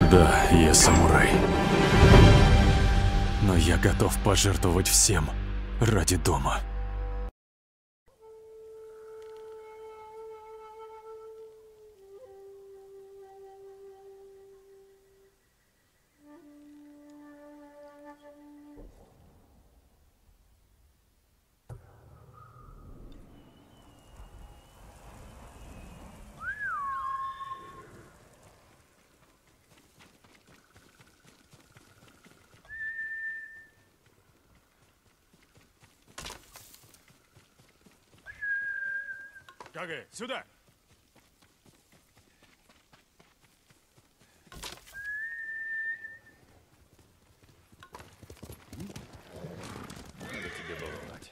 Да, я самурай. Но я готов пожертвовать всем ради дома. Кагэ, сюда! Надо тебе болтать.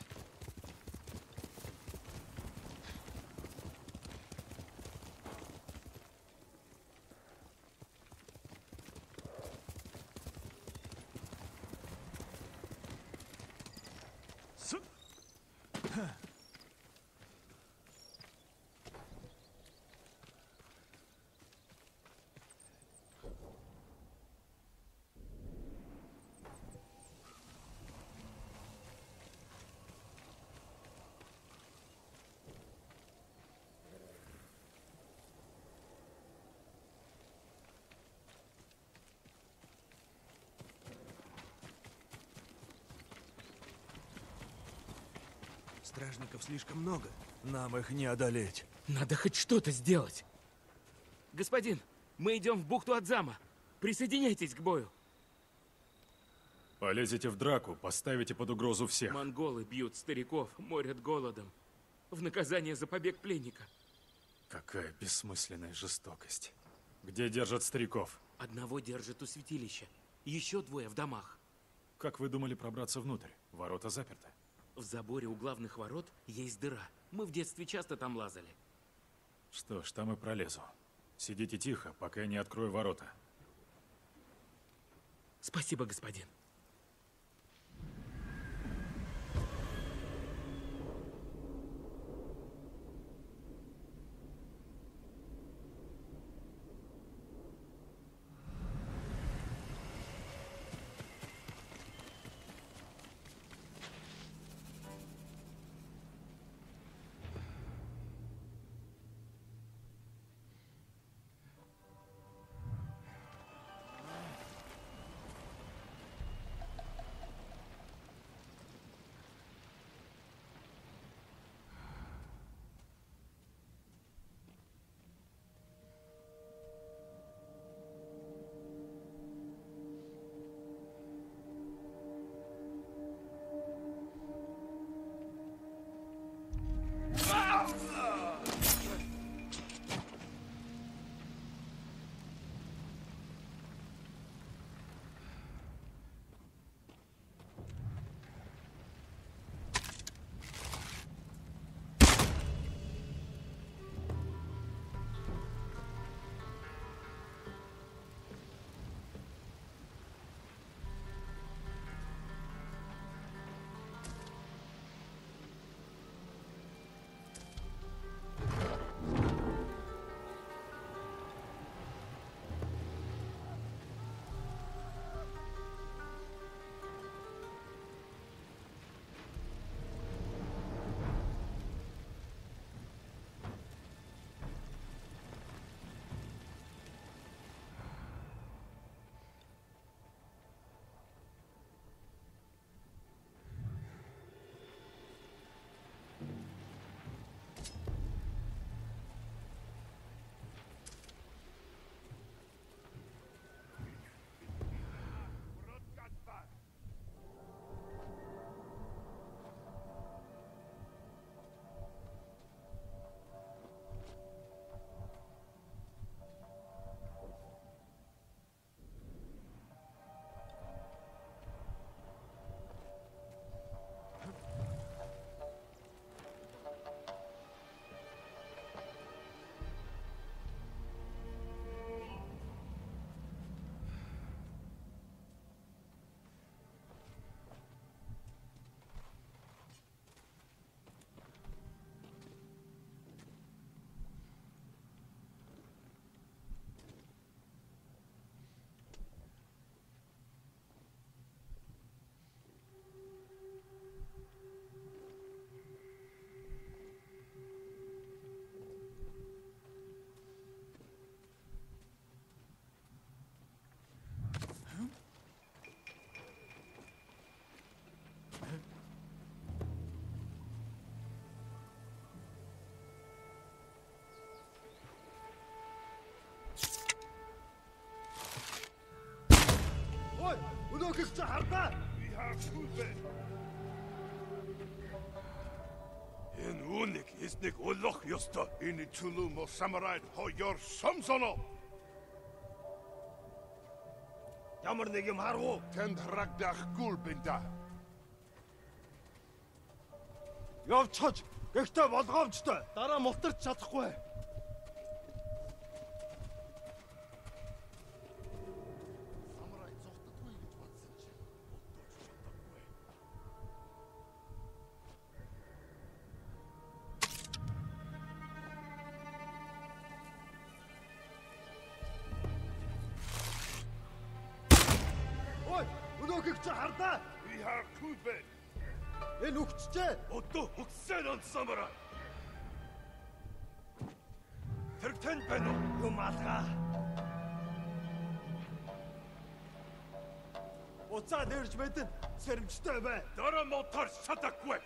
Стражников слишком много. Нам их не одолеть. Надо хоть что-то сделать. Господин, мы идем в бухту Адзама. Присоединяйтесь к бою. Полезете в драку, поставите под угрозу всех. Монголы бьют стариков, морят голодом. В наказание за побег пленника. Какая бессмысленная жестокость. Где держат стариков? Одного держат у святилища. Еще двое в домах. Как вы думали пробраться внутрь? Ворота заперты. В заборе у главных ворот есть дыра. Мы в детстве часто там лазали. Что ж, там и пролезу. Сидите тихо, пока я не открою ворота. Спасибо, господин. Энэ үүнийг эснийг олох ёстой. Энэ чулуу мо самурайд хоёр сомсоно. Ямар нэг юм харгу тэнд харагдахгүй бинда. Явчихж гэхдээ болгоомжтой. Дараа мултарч чадахгүй. Самурай зогтдгүй гэж бодсон чи. Ой, өнөөхийг чи хардаа. Би харахгүй бэ. Энэ үхчихээ. Одоо үхсэн он самурай. Тэрэгтэн байна уу? Юм алгаа. Уцаа нэрж мэдэн сэрэмжтэй бай. Дараа мотор шатахгүй.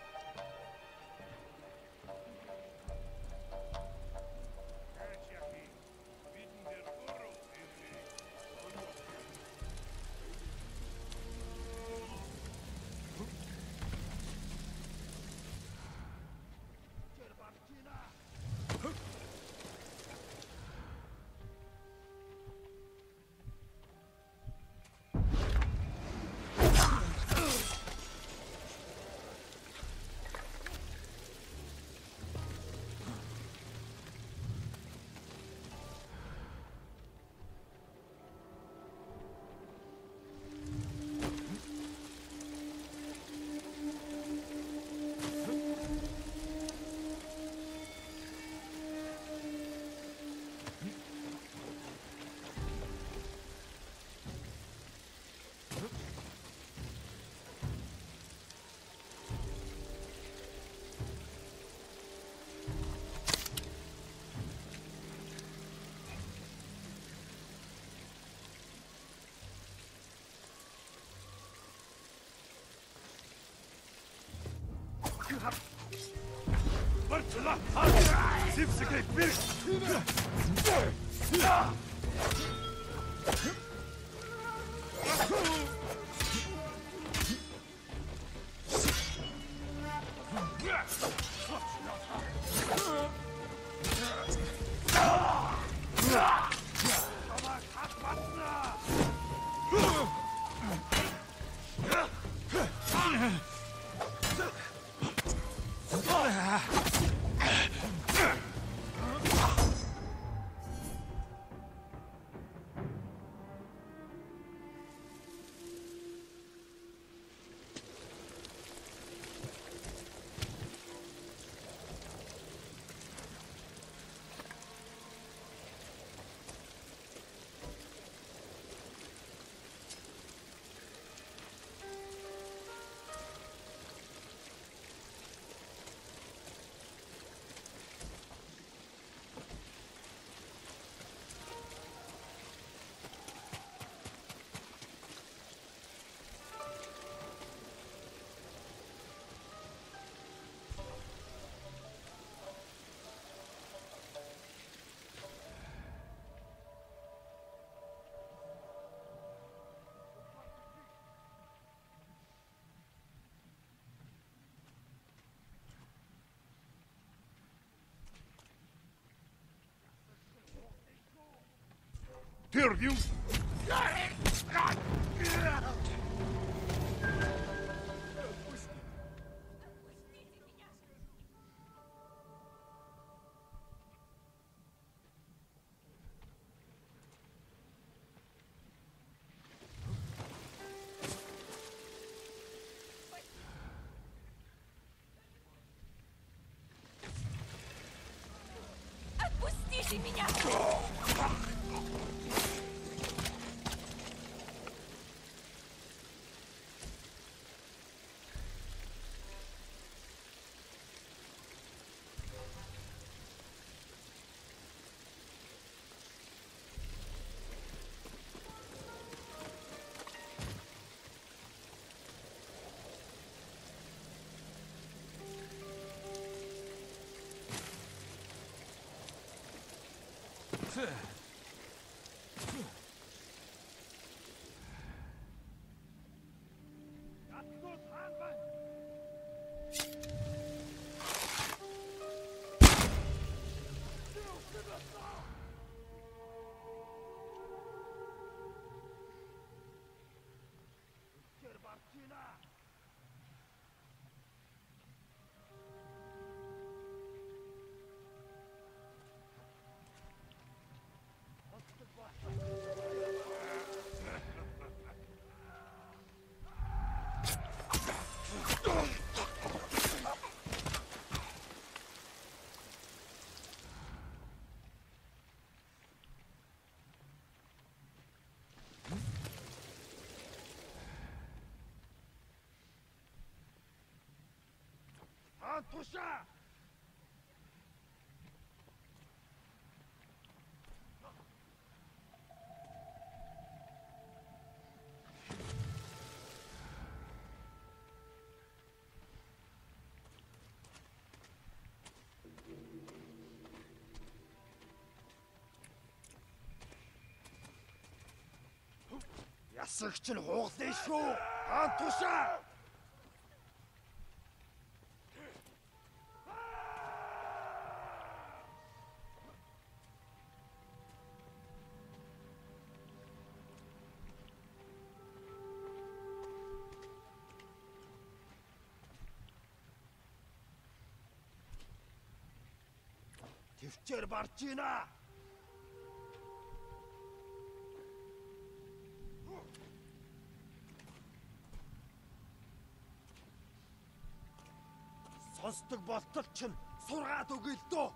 Bartla! Sipsike bir! Dare you? Отпустите меня! Антуша! Ясагч нь хугалаа шүү. Антуша! Төвчээр барж гинэ. Сонсдог болтол чинь сургаад өгье л дөө.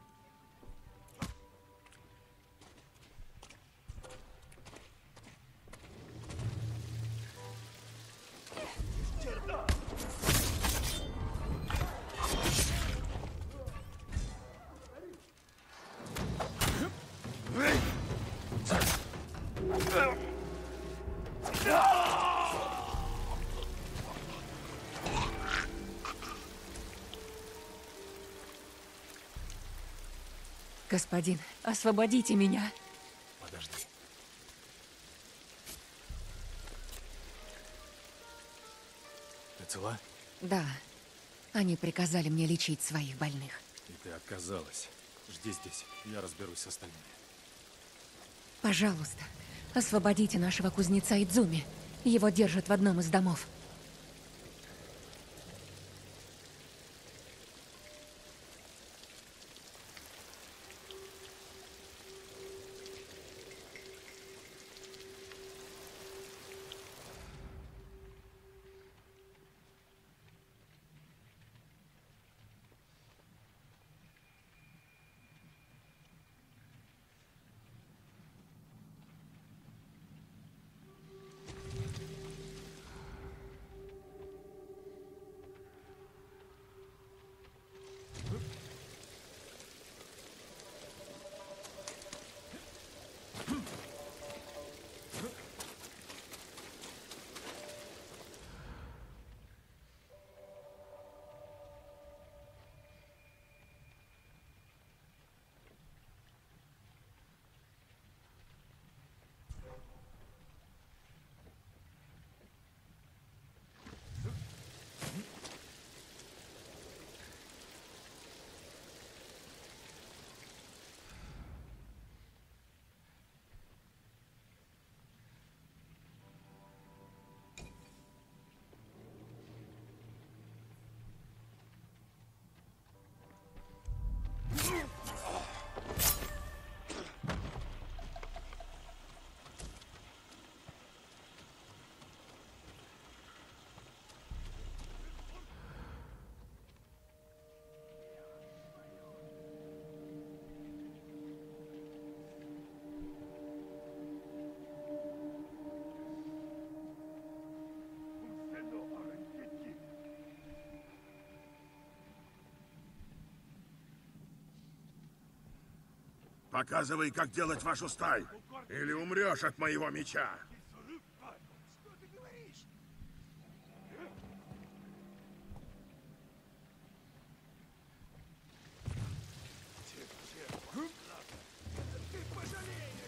Господин, освободите меня. Подожди. Ты цела? Да, они приказали мне лечить своих больных. И ты отказалась. Жди здесь, я разберусь с остальными. Пожалуйста, освободите нашего кузнеца Идзуми. Его держат в одном из домов. Показывай, как делать вашу сталь, или умрешь от моего меча. Что ты говоришь? Ты пожалеешь!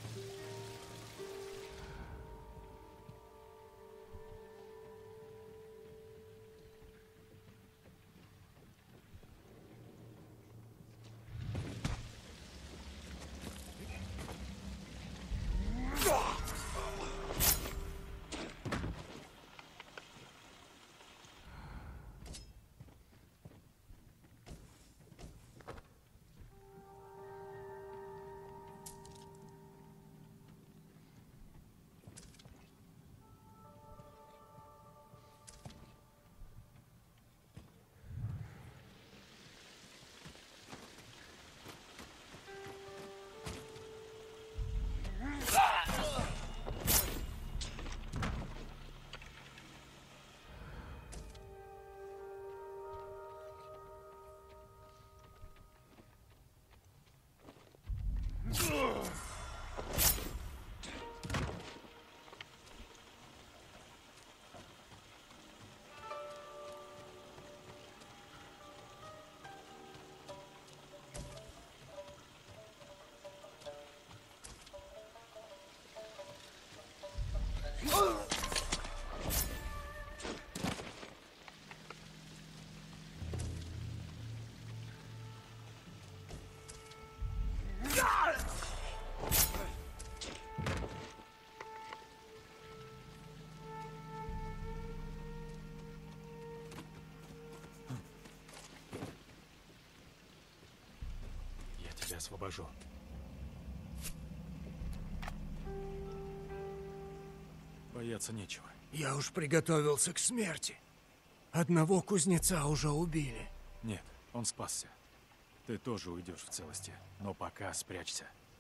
освобожу. Бояться нечего. Я уж приготовился к смерти. Одного кузнеца уже убили. Нет, он спасся. Ты тоже уйдешь в целости, но пока спрячься.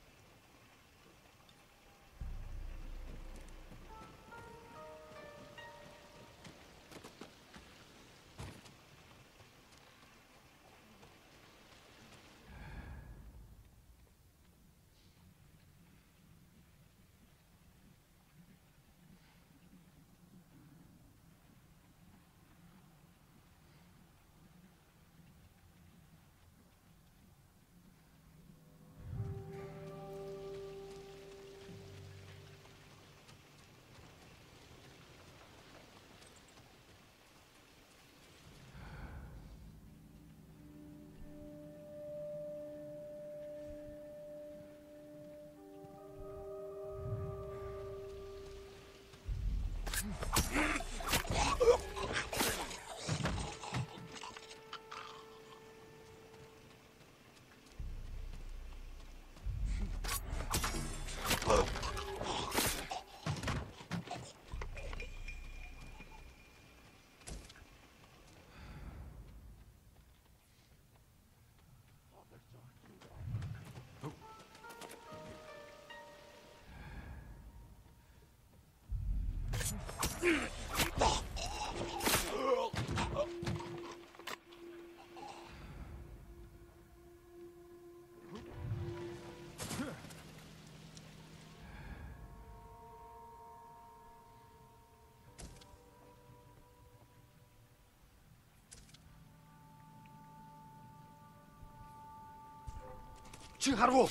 Чи харгу?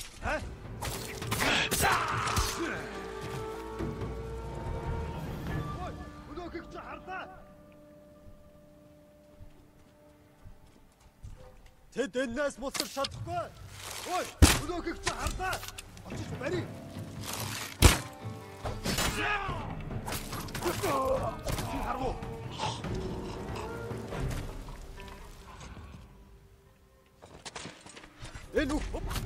Ой, өнөөхийг чи хардаа. Тэд энэс мулсар чадахгүй. Ой, өнөөхийг чи хардаа. Очиж барь. Чи харгу? Энэ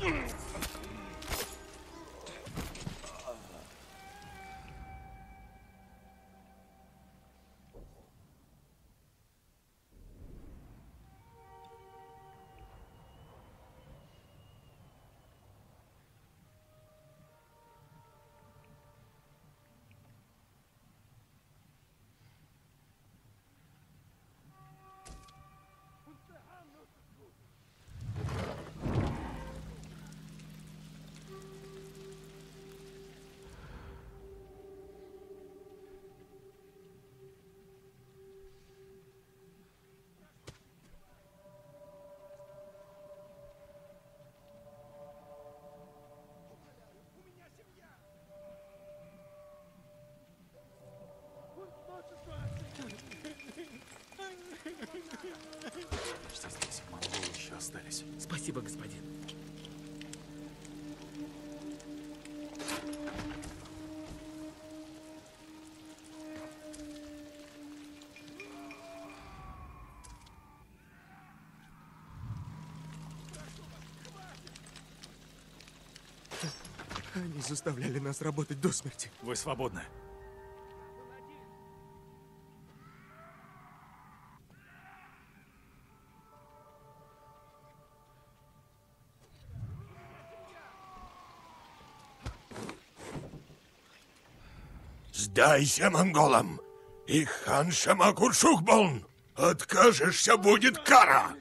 Что здесь? Монголы еще остались. Спасибо, господин. Они заставляли нас работать до смерти. Вы свободны. Сдайся монголам. Их хан Шамакуршухболн. Откажешься, будет кара.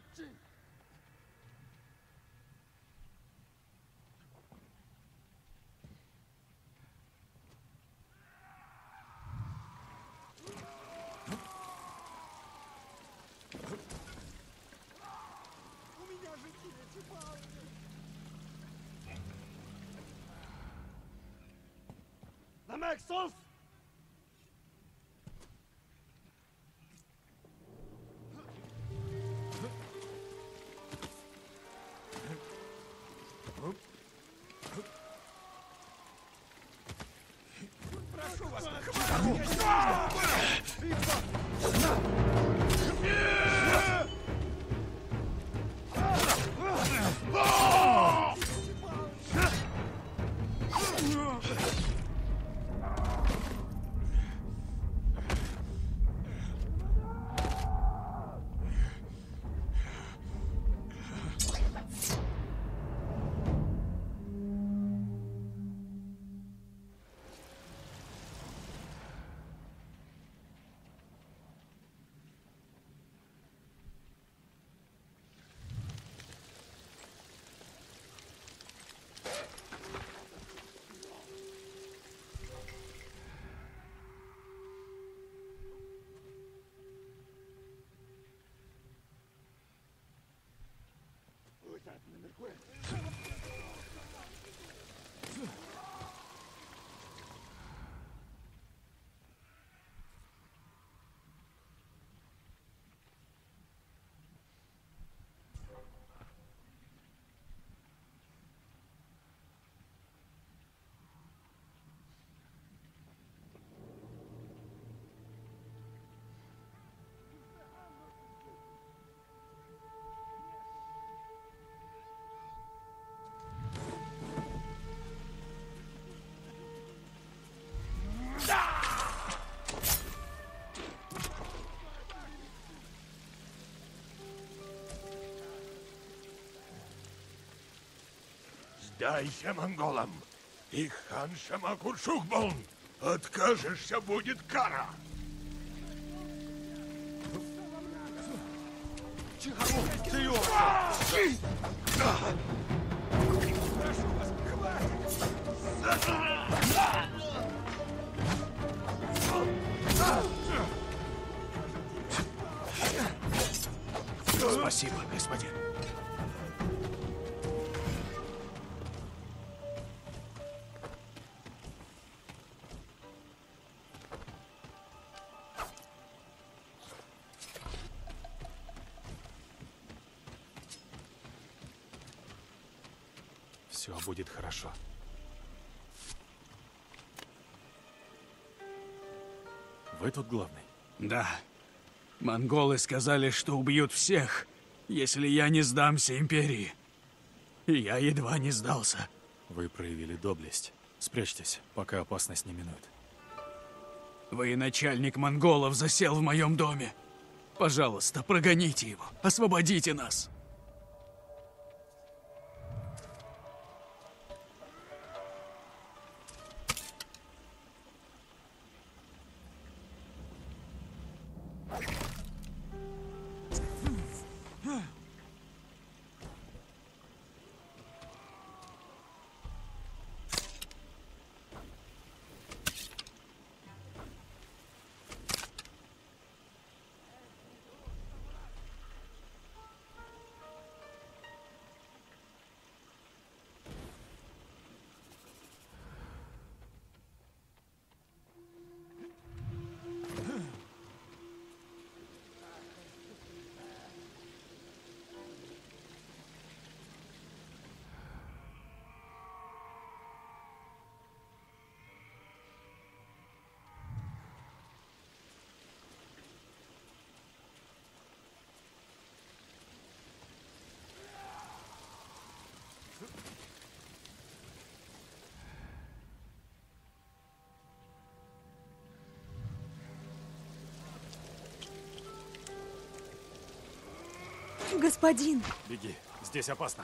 намайг сонс. Сдайся монголам. И хан Шамакуршукбон. Откажешься, будет кара. Спасибо, господин. Все будет хорошо. Вы тут главный? Да. Монголы сказали, что убьют всех, если я не сдамся империи. И я едва не сдался. Вы проявили доблесть. Спрячьтесь, пока опасность не минует. Военачальник монголов засел в моем доме. Пожалуйста, прогоните его. Освободите нас. Господин! Беги, здесь опасно.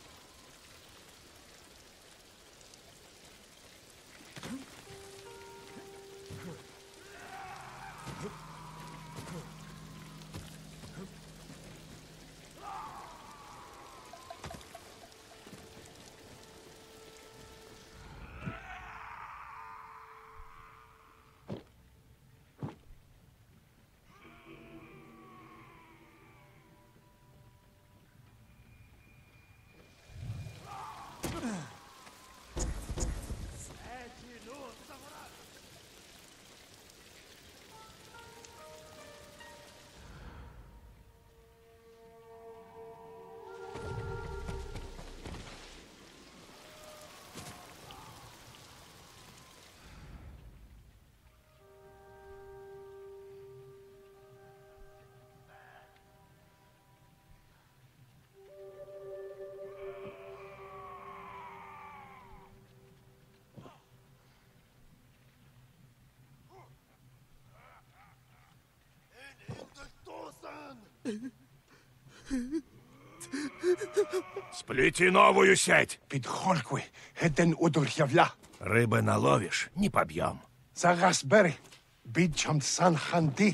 Сплети новую сеть. Підхолькуй, гетен удур'явля. Рыбы наловишь, не побьем. Зараз бери, бідчам сан ханди.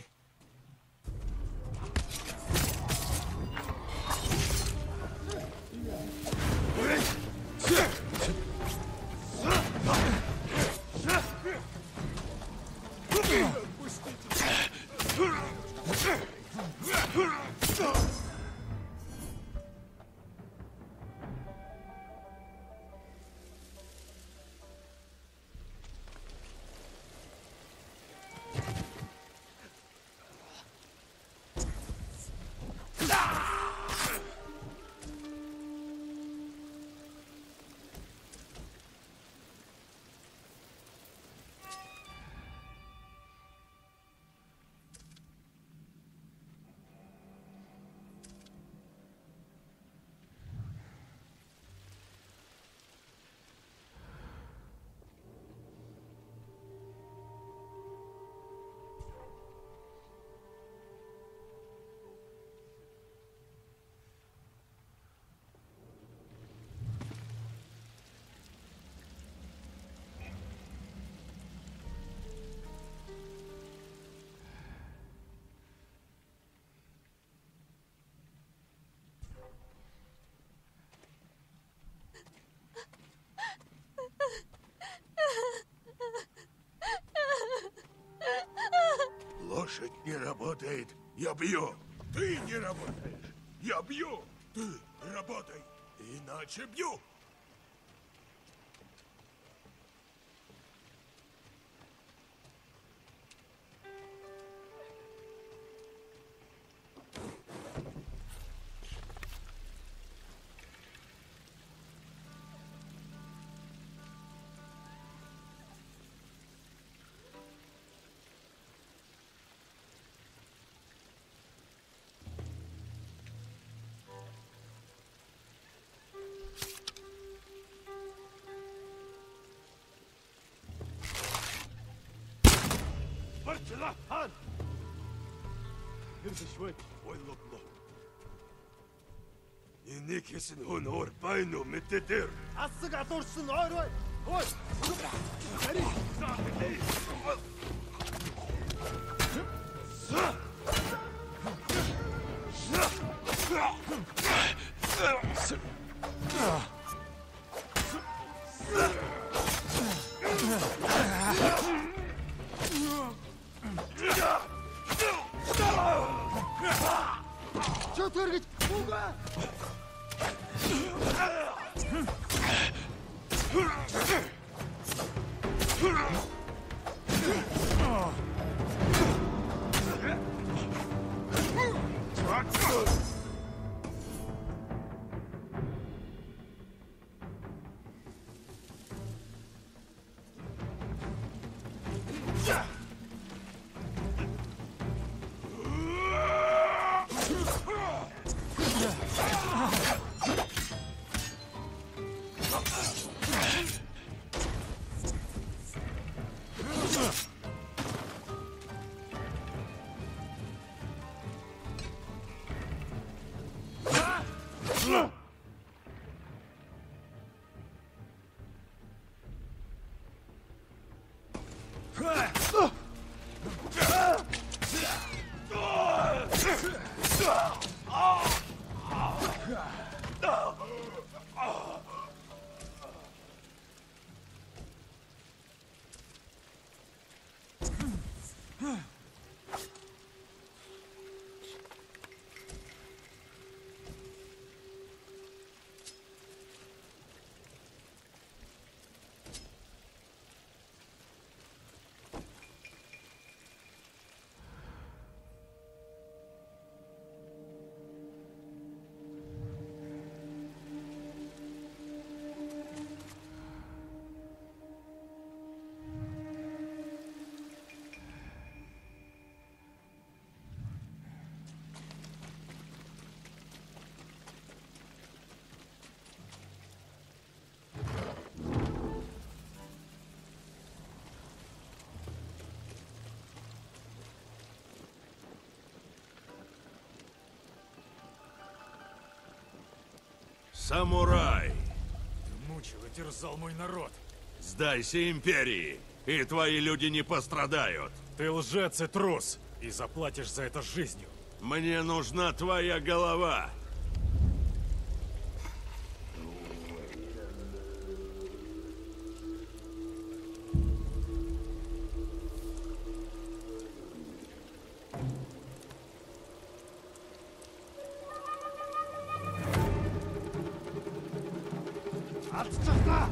Лошадь не работает, я бью. Ты не работаешь, я бью. Ты работай, иначе бью. برجلة هان امشي شوي وين لطلع ينيكسن هون اور باينو متدير عصق عطورسن عروي هوي سريع شو ترقد فوقه Самурай, Ты мучил и терзал мой народ. сдайся империи, и твои люди не пострадают. Ты лжец и трус, и заплатишь за это жизнью. Мне нужна твоя голова. عطشنا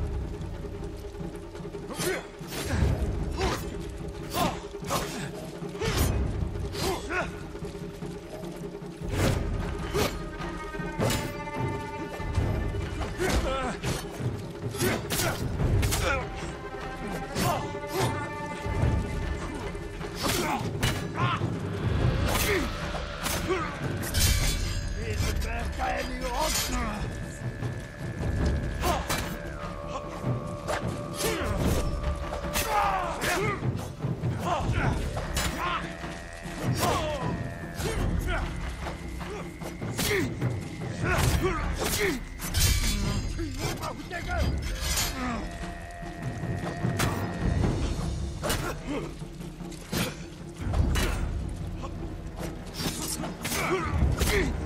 Ugh!